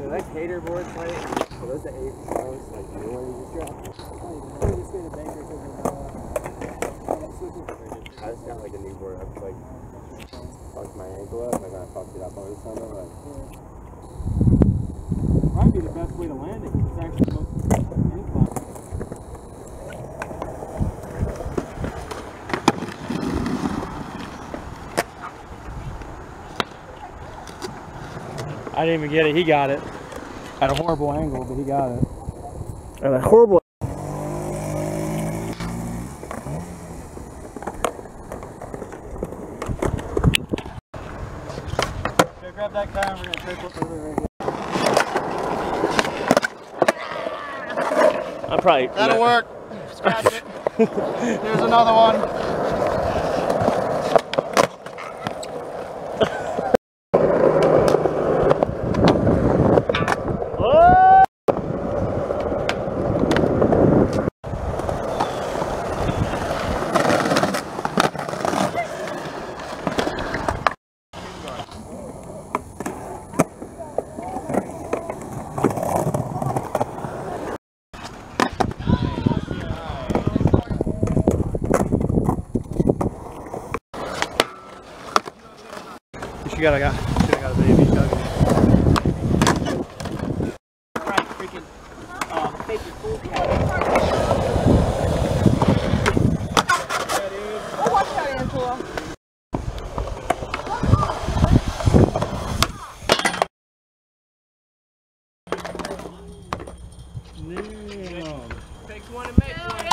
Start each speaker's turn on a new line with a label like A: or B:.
A: So that cater board's like, so those are 8 pounds, like the one you just dropped. I just got like a new board. I was like, fucked my ankle up, like I fucked it up over the summer. Like,
B: might be the best way to land it because it's actually the most incline. I didn't even get it. He got it. At a horrible angle, but he got it.
A: at a horrible.
B: Okay, grab that car and we're going to take it over right here.
A: I probably.
B: That'll work. Scratch it. Here's another one. She got a baby jug.
C: Right, freaking paper food. Oh, watch out, Angela.
B: Damn.
C: Takes one to make one.